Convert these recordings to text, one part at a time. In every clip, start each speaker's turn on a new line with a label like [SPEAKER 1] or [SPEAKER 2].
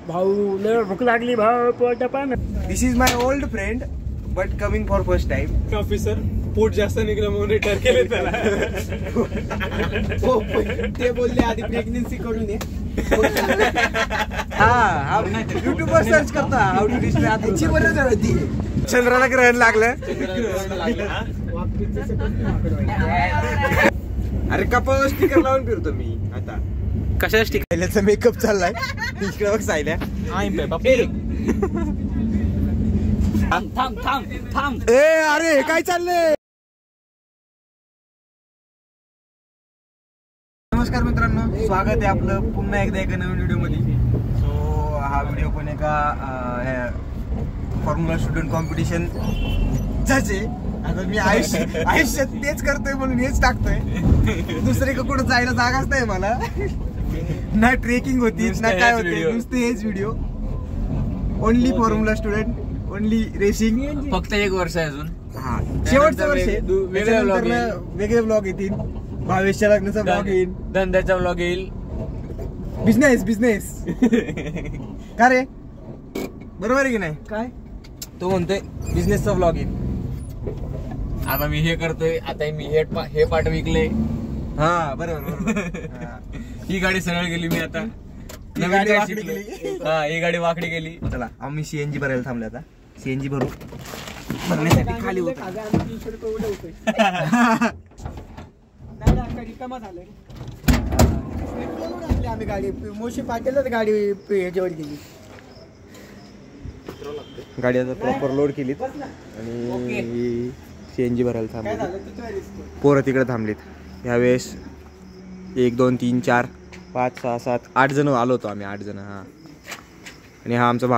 [SPEAKER 1] भाऊ लय भूक लागली भाऊ पोट पान.
[SPEAKER 2] This is my old friend but coming for first time.
[SPEAKER 3] Officer पोट जास्त निघलं म्हणून रिटायर केले त्याला.
[SPEAKER 1] ते बोलले आधी प्रेग्नेन्सी कडून ये.
[SPEAKER 2] हा युट्यूब वर सर्च करता हाऊ टू डिस्प्ले.
[SPEAKER 1] त्याची बरं होती.
[SPEAKER 2] चंद्राला ग्रहण लागलं. अरे कपाळ स्टिकर लावून फिरतो मी आता.
[SPEAKER 3] कशा
[SPEAKER 2] सायल्याचा मेकअप चाललाय. इकडे बघ सायल्या.
[SPEAKER 3] थांब.
[SPEAKER 2] ए अरे काय चाललंय. नमस्कार मित्रांनो, स्वागत आहे आपलं पुन्हा एकदा एका नवीन व्हिडिओ मध्ये. सो हा व्हिडिओ पण एका फॉर्म्युला स्टुडंट कॉम्पिटिशन आहे. आता मी आयुष्यात तेच करतोय म्हणून हेच टाकतोय. दुसरीकडे कुठं जायला जागाच नाही मला. ना ट्रेकिंग होती ना काय होते, नुसते हेच video. Only formula student, only racing.
[SPEAKER 3] फक्त एक वर्ष आहे अजून.
[SPEAKER 2] हा शेवटचं वर्ष आहे. वेगळे ब्लॉग येतील. भावेशच्या लग्नाचा ब्लॉग येईल,
[SPEAKER 3] धंद्याचा ब्लॉग येईल,
[SPEAKER 2] बिझनेस का रे, बरोबर आहे की नाही.
[SPEAKER 1] काय
[SPEAKER 2] तो म्हणतोय बिझनेसचा ब्लॉग येईल.
[SPEAKER 3] आता मी हे करतोय, आता मी हे पाठ विकले.
[SPEAKER 2] हा बरोबर.
[SPEAKER 3] ही गाडी सरळ गेली, मी आता
[SPEAKER 2] ही गाडी वाकडी गेली.
[SPEAKER 3] हा ही गाडी वाकडी गेली.
[SPEAKER 2] चला आम्ही सीएनजी भरायला थांबले. आता सीएनजी भरू भरण्यासाठी खाली होतो.
[SPEAKER 1] रिकामा झालं. आम्ही गाडी मोशी पाटीलच गाडी ह्याच्यावर गेली.
[SPEAKER 2] गाडी आता प्रॉपर लोड केली आणि सीएनजी भरायला थांबली. पोरं तिकडे थांबलीत. ह्यावेळेस 1 2 3 4 5 6 7 8 जण आलो होतो आम्ही. 8 जण. हा आणि हा आमचा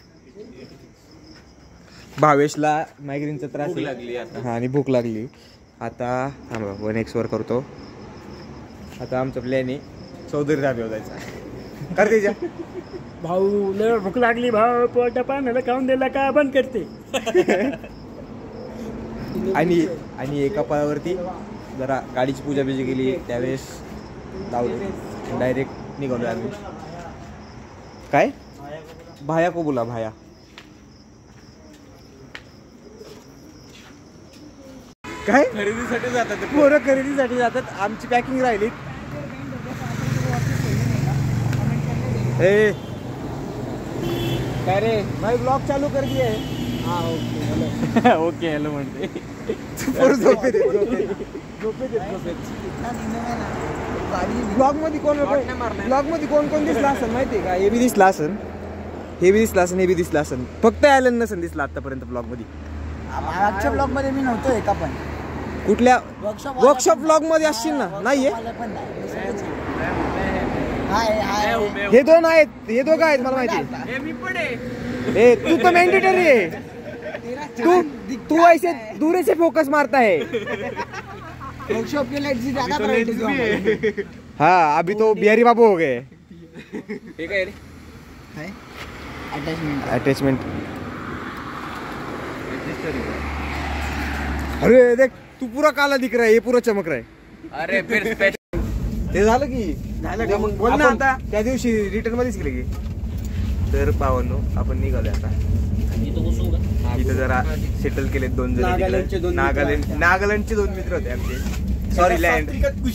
[SPEAKER 2] भावेशला मायग्रेनचा त्रास
[SPEAKER 3] लागली आता.
[SPEAKER 2] हा आणि भूक लागली. आता थांबा 1x वर करतो. आता आमचा प्लॅन आहे चौधरी धाब्यावर जायचा. कर त्याच्या
[SPEAKER 1] भाऊ लय भूक लागली भाऊ पोट पाण्याला खाऊन दिला का बंद करते.
[SPEAKER 2] आणि एका पायावरती जरा गाडीची पूजा बिजा केली. त्यावेळेस लावली डायरेक्ट निघालो आम्ही. काय भाया को बोला भाया. काय
[SPEAKER 3] खरेदीसाठी जातात
[SPEAKER 2] पोरं खरेदीसाठी जातात. आमची पॅकिंग राहिली. ए
[SPEAKER 1] काय रे
[SPEAKER 2] भाई ब्लॉग चालू कर दिए.
[SPEAKER 1] हा ओके
[SPEAKER 3] ओके हॅलो म्हणते.
[SPEAKER 2] ब्लॉग मध्ये कोण दिसला असेल माहितीये का. हे बी दिसला असेल, हे बी दिसला असेल. फक्त ॲलन नसेल दिसला आतापर्यंत ब्लॉग मध्ये.
[SPEAKER 1] मागच्या ब्लॉग मध्ये मी नव्हतो एका पण.
[SPEAKER 2] कुठल्या वर्कशॉप ब्लॉग मध्ये असशील ना. नाहीये हे दोन आहेत, हे दोघं आहेत मला माहिती. तू तो मॅन्डेटरी आहे. तू ऐसे दूर से फोकस मारता है.
[SPEAKER 1] वर्कशॉप के लाइट से ज्यादा प्रायोरिटी.
[SPEAKER 2] हाँ अभी तो बिहारी बाबू हो गए.
[SPEAKER 3] ठीक आहे रे.
[SPEAKER 2] अटैचमेंट. अरे देख तू पूरा काला दिख रहा है, ये पूरा चमक रहा है.
[SPEAKER 3] अरे फिर स्पेशल
[SPEAKER 2] ते झालं की मग बोल ना. आता त्या दिवशी रिटर्न मध्येच गेले की. तर पावांनो आपण निघालो आता. इथं जरा सेटल केले 2 जण. नागालँडचे 2 मित्र होते आमचे. Sorry land.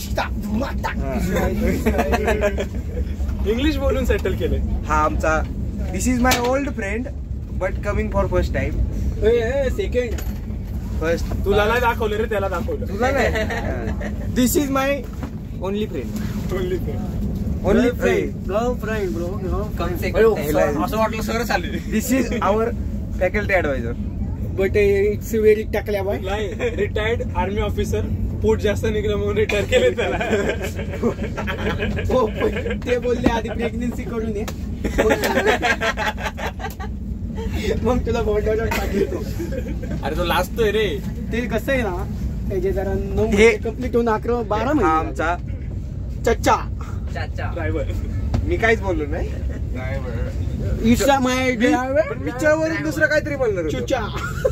[SPEAKER 3] इंग्लिश बोलून सेटल केले.
[SPEAKER 2] हा आमचा this is my old friend but coming for first time.
[SPEAKER 1] Second
[SPEAKER 2] first
[SPEAKER 3] तुला नाही दाखवलं रे, त्याला दाखवलं.
[SPEAKER 2] तुला नाही. This is my only friend. Only friend
[SPEAKER 3] असं वाटलं सरच आले.
[SPEAKER 2] This is our faculty advisor.
[SPEAKER 1] But it's very टाकल्या बाय.
[SPEAKER 3] नाही रिटायर्ड आर्मी ऑफिसर पोट जास्त निघलं म्हणून रिटायर केले त्याला.
[SPEAKER 1] ते बोलले आधी प्रेग्नेन्सी कडून ये. मग तुला बोर्डावर टाकले.
[SPEAKER 3] अरे तो लाजतोय रे.
[SPEAKER 1] ते कसं आहे ना, त्याचे जरा 9 कंप्लीट होऊन 11 12
[SPEAKER 2] हा
[SPEAKER 1] महिने.
[SPEAKER 2] आमचा
[SPEAKER 1] चच्चा
[SPEAKER 3] ड्रायव्हर.
[SPEAKER 2] मी काहीच बोललो नाही.
[SPEAKER 1] It's my driver.
[SPEAKER 2] पिक्चर वरून दुसरं काहीतरी बोलणार होतो.
[SPEAKER 1] चुचा.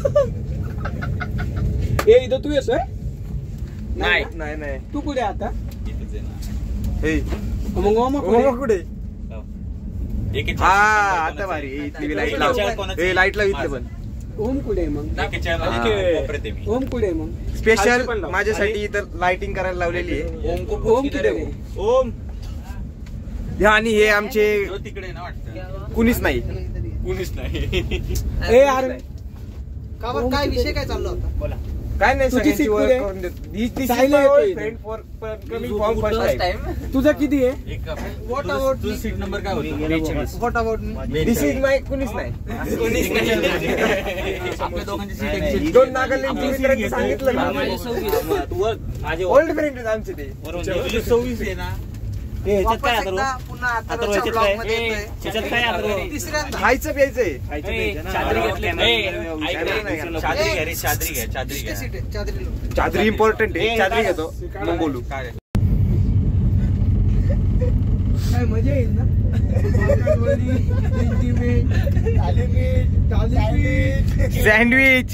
[SPEAKER 1] ए इथं तू येतोय.
[SPEAKER 2] नाही
[SPEAKER 1] तू कुठे आता.
[SPEAKER 2] हे
[SPEAKER 1] मग
[SPEAKER 2] कुठे हा आता भारी इथली लाईट लाव, लाईट लाव इथले पण.
[SPEAKER 1] ओम कुठे मग? ओम कुठे मग?
[SPEAKER 2] स्पेशल माझ्यासाठी इथं लाइटिंग करायला लावलेली आहे.
[SPEAKER 1] ओम कुठे?
[SPEAKER 2] ओम आणि हे आमचे
[SPEAKER 3] तिकडे ना वाटतं
[SPEAKER 2] कुणीच नाही.
[SPEAKER 1] ए अरे
[SPEAKER 4] काय विषय काय चालला होता?
[SPEAKER 3] बोला.
[SPEAKER 2] काय नाही,
[SPEAKER 1] तुझी
[SPEAKER 2] सगळ्यांची
[SPEAKER 1] seat
[SPEAKER 2] ओळख
[SPEAKER 1] कुठे?
[SPEAKER 2] करून देतो. ही ती
[SPEAKER 1] सायली
[SPEAKER 2] seat my
[SPEAKER 1] येतोय
[SPEAKER 2] old
[SPEAKER 1] इथे.
[SPEAKER 2] friend for coming from first time.
[SPEAKER 1] तुझा किती आहे?
[SPEAKER 3] तुझं सीट नंबर काय होता?
[SPEAKER 4] What about me?
[SPEAKER 2] This is my कुणीच नाही.
[SPEAKER 3] आपल्या दोघांची सीट
[SPEAKER 2] दोन नागालँडची मित्रांनी सांगितलं ना. ओल्ड फ्रेंड आहेत आमचे ते.
[SPEAKER 3] 26 आहे ना.
[SPEAKER 4] वापस एकदा पुन्हा अथर्वच्या ब्लॉगमध्ये येतोय. तिसऱ्यांदा.
[SPEAKER 2] खायचं प्यायचंय.
[SPEAKER 3] चादरी घ्या.
[SPEAKER 4] तिसरी सीट आहे, चादरी लो.
[SPEAKER 2] चादरी इम्पॉर्टंट आहे. चादरी घेतो मग बोलू.
[SPEAKER 3] काय
[SPEAKER 4] काय मजा येईल ना?
[SPEAKER 2] सँडविच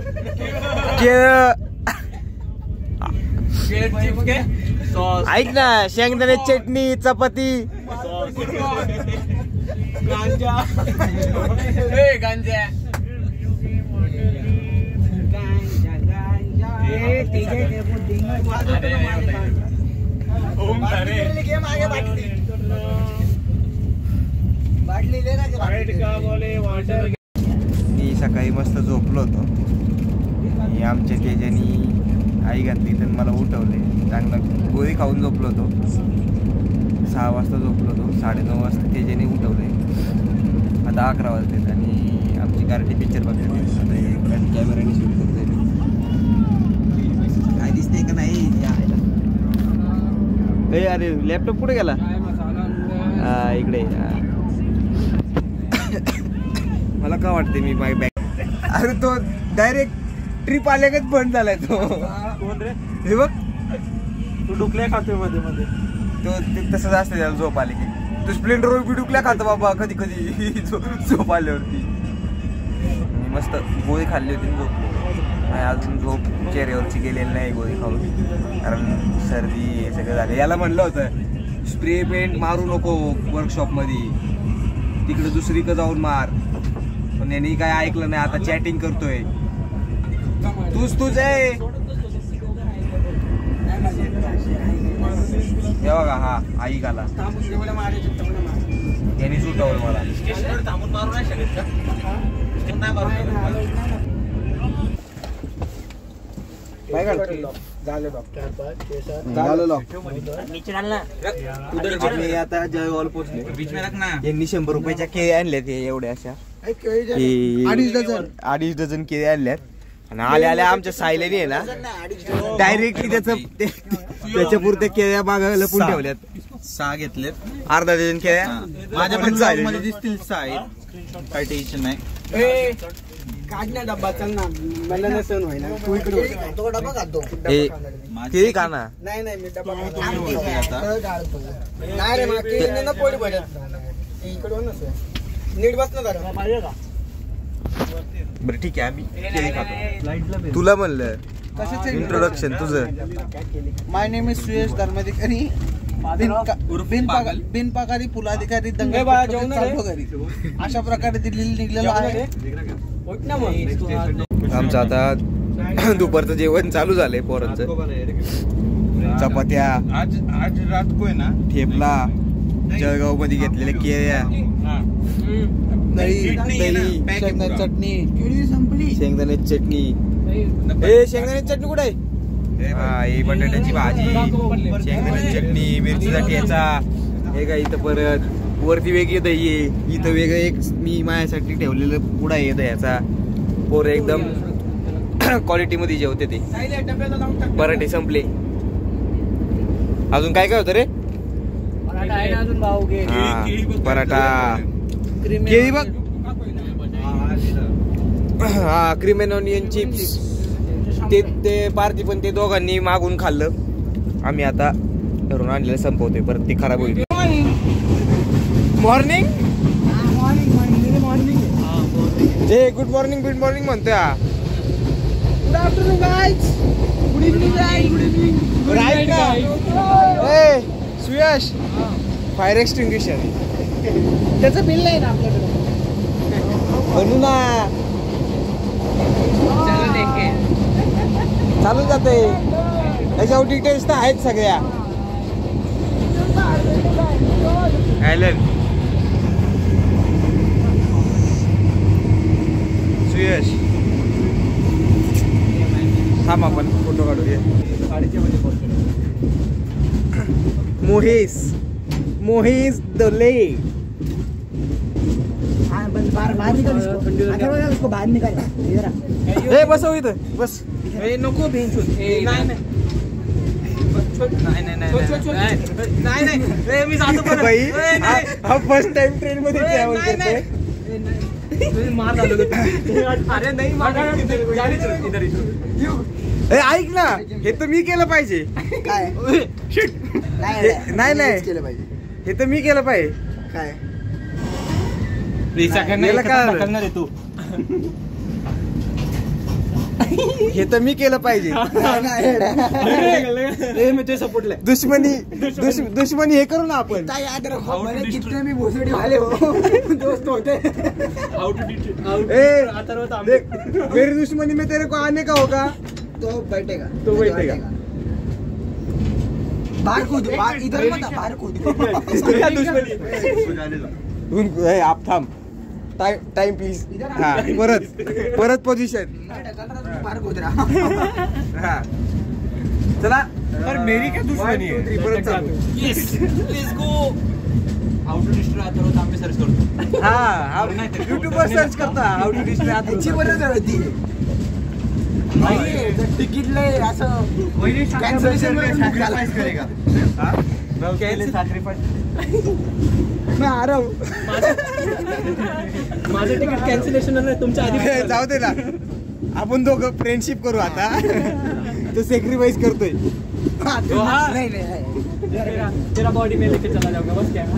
[SPEAKER 2] ऐक ना, शेंगदाणे चटणी, चपाती,
[SPEAKER 3] गांजा
[SPEAKER 2] मी सकाळी मस्त झोपलो होतो. आणि आमच्या तेजानी आई घातली तर मला उठवले. चांगलं गोळी खाऊन झोपलो होतो. 6 वाजता झोपलो होतो. 9:30 वाजता तेजाने उठवले. आता 11 वाजलेत आणि आमची गारठी पिक्चर बघते. आता कॅमेराने शूट करतोय. काय दिसतंय का नाही? अरे लॅपटॉप कुठे गेला? इकडे. मला का वाटते मी बाय बॅग. अरे तो डायरेक्ट ट्रिप आल्यागत बंद झालाय तो. हे बघ,
[SPEAKER 1] तू डुकल्या खातोय मध्ये मध्ये.
[SPEAKER 2] तो तसंच असतं त्याला झोप आली की. तू स्प्लेंडर बी डुकल्या खातो बाबा कधी कधी झोप आल्यावरती. मस्त गोळी खाल्ली होती झोप. अजून झोप चेहऱ्यावरची गेलेली नाही गोळी खाऊन, कारण सर्दी हे सगळं झालं. याला म्हणलं होतं स्प्रे पेंट मारू नको वर्कशॉप मध्ये, तिकडे दुसरी का जाऊन मार. पण यांनी काय ऐकलं नाही. आता चॅटिंग करतोय. तूच आहे. हे बघा, हा आई गाला यांनी सुटवलं मला.
[SPEAKER 3] थांबून मारू नाही शकत का? नाही मारू शकत.
[SPEAKER 2] काय काढतोय? झालं लॉक. आम्ही आता जयवाल पोहोचले.
[SPEAKER 3] बीच में रखना.
[SPEAKER 2] यांनी 100 रुपयाच्या केळी आणल्यात हे एवढ्या अशा. 2.5 डझन केळी आणल्यात. आणि आल्या आमच्या सायलेनी आहे ना डायरेक्टली त्याच्या पुरत्या केळ्या मागं लपून ठेवल्यात.
[SPEAKER 3] 6 घेतलेत.
[SPEAKER 2] अर्धा डझन केळ्या
[SPEAKER 3] माझ्या पण ब्लॉग मध्ये दिसतील 6. काही टेन्शन नाही.
[SPEAKER 1] काढ ना डब्बा, चल ना. मला नसन व्हायला. तू इकडे
[SPEAKER 4] तो डबा खातो.
[SPEAKER 2] हे केळी का ना.
[SPEAKER 4] नाही मी डबा खातो. नाही रे, मला केळी ना पोळी भरत. इकडे नसं नीट बस ना जरा.
[SPEAKER 2] बरं ठीक आहे, आम्ही केळी खातो. तुला म्हणलं इंट्रोडक्शन तुझं.
[SPEAKER 4] My name is Suyash Dharmadhikari, बिनपगारी पुलाधिकारी दंगल. अशा प्रकारे दिल्ली निघलेलो आहे.
[SPEAKER 2] आमचं आता दुपारचं जेवण चालू झालंय पोरांचं. चपात्या,
[SPEAKER 3] आज रात को है ना
[SPEAKER 2] ठेपला, जळगाव मध्ये घेतलेल्या केळ्या, दही,
[SPEAKER 4] शेंगदाणे चटणी.
[SPEAKER 2] शेंगदाण्याची चटणी. शेंगदाण्याची चटणी कुठे आहे? हा, ही बटाट्याची भाजी, शेंगदाण्याची चटणी, मिरचीचा ठेचा. हे काय इथं परत वरती वेगळी दही आहे. इथं वेगळं एक मी माझ्यासाठी ठेवलेलं पुडा आहे दह्याचा. पोर एकदम क्वालिटी मध्ये जेवते ते. पराठे संपले. अजून काय काय होतं रे? पराठा, केळी बघ. हा, क्रीम अँड ऑनियन चिप्स. ते पार्टी पण ते दोघांनी मागून खाल्लं. आम्ही आता घरून आणलेलं संपवतोय, परत ते खराब होईल. मॉर्निंग जे गुड मॉर्निंग म्हणतोय.
[SPEAKER 4] Good afternoon guys. Good evening guys. Good evening.
[SPEAKER 2] Right का? सुयश फायर एक्सटिंग्विशर
[SPEAKER 4] त्याचं बिल नाही ना आपल्याकडे.
[SPEAKER 2] बनू ना. चालू जाते. त्याच्यावर डिटेल्स तर आहेत सगळ्या. ॲलन सुयश थांब आपण फोटो काढूया. मोहेश दोले.
[SPEAKER 4] बाहर निकाल इसको बाहर निकाल.
[SPEAKER 2] हे बसव इथं बस.
[SPEAKER 4] नको बेंच नाही मी जातो परत.
[SPEAKER 2] बाई हा फर्स्ट टाइम ट्रेन मध्ये ट्रॅव्हल करते.
[SPEAKER 4] मार झालो. अरे नाही
[SPEAKER 2] ऐक ना हे तर मी केलं पाहिजे.
[SPEAKER 4] काय
[SPEAKER 2] नाही
[SPEAKER 4] केलं पाहिजे.
[SPEAKER 2] हे तर मी केलं पाहिजे.
[SPEAKER 4] काय
[SPEAKER 2] याला काय
[SPEAKER 3] करणार आहे तू
[SPEAKER 2] हे तर मी केलं पाहिजे.
[SPEAKER 4] सपोर्टला
[SPEAKER 2] दुश्मनी हे करू ना आपण.
[SPEAKER 4] कितने मी भोसडी वाले हो दोस्त होते.
[SPEAKER 2] देख मेरी दुश्मनी में तेरे को आने का होगा
[SPEAKER 4] तो बैठेगा. बाहर कूद. इधर मत बाहर कूद.
[SPEAKER 2] आप थांब. Time please. हा परत पोझिशन.
[SPEAKER 4] बाहर कूद रहा.
[SPEAKER 2] चला.
[SPEAKER 3] पर मेरी क्या दुश्मनी है.
[SPEAKER 2] परत चालू.
[SPEAKER 3] Let's go. How to destroy Atharva Tambe search करतो.
[SPEAKER 2] हा YouTube वर सर्च करता हाऊ टू डिस्ट्रॉय.
[SPEAKER 4] त्याची बरं होती. तिकीट लय असं कॅन्सलेशन
[SPEAKER 3] करेगा.
[SPEAKER 2] मैं आ रहा हूँ.
[SPEAKER 4] माझं तिकीट कॅन्सलेशन तुमच्या आधी.
[SPEAKER 2] जाऊ दे ना आपण दोघं फ्रेंडशिप करू आता. तो सॅक्रिफाइस करतोय.
[SPEAKER 4] नहीं तेरा बॉडी में लेके चला जाऊंगा बस. क्या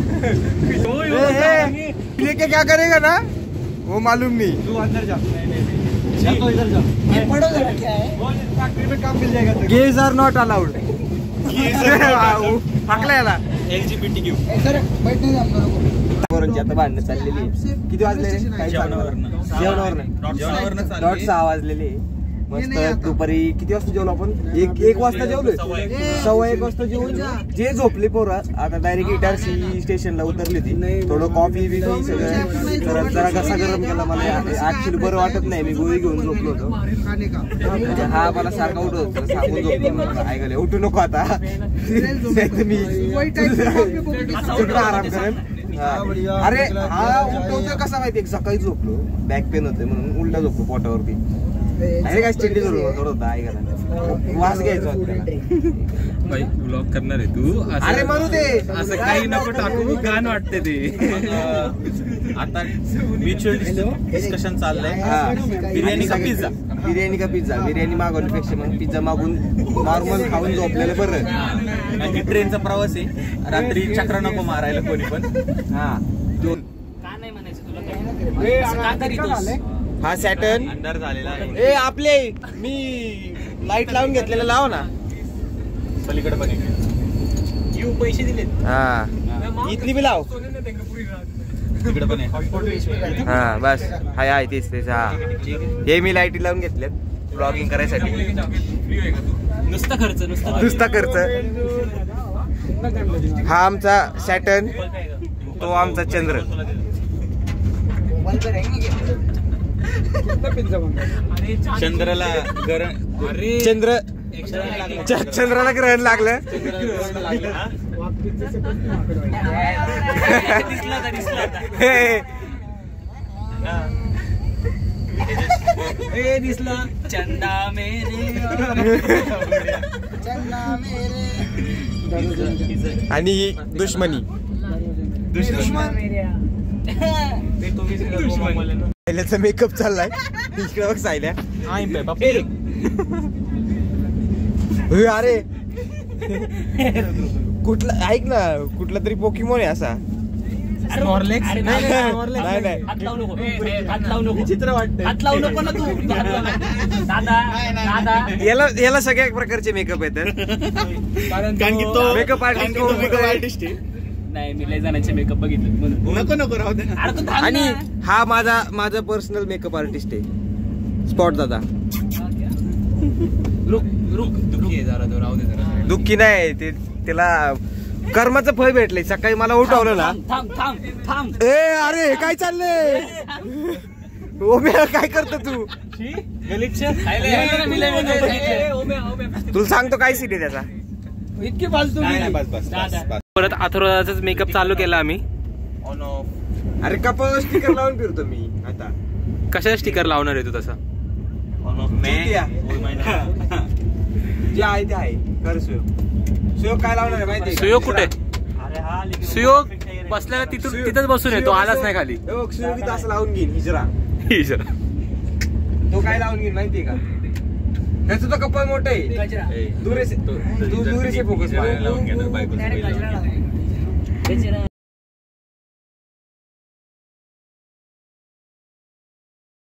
[SPEAKER 2] लेके क्या करेगा ना वो मालूम नहीं.
[SPEAKER 3] तू अंदर जा.
[SPEAKER 4] तो इधर जाओ. पढ़ो जरा क्या है.
[SPEAKER 3] फैक्ट्री में काम मिल जाएगा.
[SPEAKER 2] Gays are not allowed. हाकला याला.
[SPEAKER 3] LGBTQ.
[SPEAKER 4] सर बैठ नाही जमणार.
[SPEAKER 2] आता भांडणं चाललेली. किती वाजले रे? जेवणावरनं 6 वाजलेले. मस्त दुपारी किती वाजता जेवलो आपण? एक वाजता जेवलोय. 1:15 वाजता जेवून जे झोपले पोरं आता डायरेक्ट इटारसी स्टेशनला उतरली होती. थोडं कॉफी बिफी सगळं जरा घसा गरम केला. मला ऍक्च्युली बरं वाटत नाही. मी गोळी घेऊन झोपलो होतो. हा मला सारखा उठवत सांगून झोपलो. ऐकले उठू नको आता. मी आराम करेन. अरे हा उठवतो कसा माहिती. सकाळी झोपलो बॅक पेन होते म्हणून उलटा झोपलो पोटावरती. अरे काय स्टेडी थोडं होता. ऐकायला वास घ्यायचा होता.
[SPEAKER 3] भाई ब्लॉग करणार आहे तू.
[SPEAKER 2] अरे म्हणू दे.
[SPEAKER 3] असं काही नको टाकू. घाण वाटते ते. आता म्युच्युअल डिस्कशन चाललंय. बिर्याणी का पिझ्झा. बिर्याणी मागवण्यापेक्षा मग पिझ्झा मागून नॉर्मल खाऊन झोपलेलं बरं. आणि ट्रेनचा प्रवास आहे. रात्री चक्र नको मारायला कोणी पण.
[SPEAKER 2] हा हा सॅटर्न
[SPEAKER 3] अंधार झालेला आहे.
[SPEAKER 2] ए आपले मी लाईट लावून घेतलेलं लाव ना.
[SPEAKER 3] पलीकडे पण येऊ पैसे दिले.
[SPEAKER 2] हा इथली बी लाव.
[SPEAKER 3] तिकडे पण आहे.
[SPEAKER 2] हा बस हाय तेच. हा हे मी लाईटी लावून घेतलेत ब्लॉगिंग करायसाठी. नुसता खर्च. हा आमचा सॅटर्न. तो आमचा चंद्र.
[SPEAKER 3] चंद्राला
[SPEAKER 2] चंद्राला ग्रहण लागलं.
[SPEAKER 4] दिसला चंदा मेरे.
[SPEAKER 2] आणि ही दुश्मनी. सायल्याचा मेकअप चाललाय. इकडे बघ सायल्या. अरे कुठला ऐक ना कुठला तरी पोकीमोन आहे असा.
[SPEAKER 4] चित्र वाटतं. हात लावू नको ना तू. दादा
[SPEAKER 2] याला सगळ्या प्रकारचे मेकअप येतात.
[SPEAKER 3] कारण की तो
[SPEAKER 2] मेकअप आर्टिस्ट
[SPEAKER 3] आर्टिस्ट आहे.
[SPEAKER 1] नाही मी लय जणांचे मेकअप बघितले म्हणून.
[SPEAKER 3] नको राहू दे.
[SPEAKER 1] अरे तू थांब
[SPEAKER 2] आणि
[SPEAKER 1] ना.
[SPEAKER 2] हा माझा पर्सनल मेकअप आर्टिस्ट आहे स्पॉट दादा.
[SPEAKER 3] दुखी आहे जरा तो, राहू दे जरा.
[SPEAKER 2] दुःखी नाही ते, त्याला कर्माचं फळ भेटलंय. सकाळी मला उठवलं ना.
[SPEAKER 1] थांब
[SPEAKER 2] ए अरे काय चाललंय ओम्या, काय करतो तू? तुला सांगतो काय सीट आहे त्याचा.
[SPEAKER 1] इतके फालतू
[SPEAKER 3] बस.
[SPEAKER 2] परत अथर्वदाचाच मेकअप चालू केला आम्ही.
[SPEAKER 3] On off.
[SPEAKER 2] अरे कपाळ स्टिकर लावून फिरतो मी आता. कशा स्टिकर लावणार आहे तू तसा?
[SPEAKER 3] ऑन ऑफ
[SPEAKER 2] जे आहे ते आहे. कर सुयोग काय लावणार आहे माहिती?
[SPEAKER 1] सुयोग कुठे? सुयोग बसल्याला तिथंच बसून येतो, आलाच नाही खाली.
[SPEAKER 2] सुयोग इथं असं लावून घेईन हिजरा. तो काय लावून घेईन माहितीये का? त्याचं तर कपाळ मोठं आहे. दुरेसे फोकस
[SPEAKER 3] लावून घेणार बायको.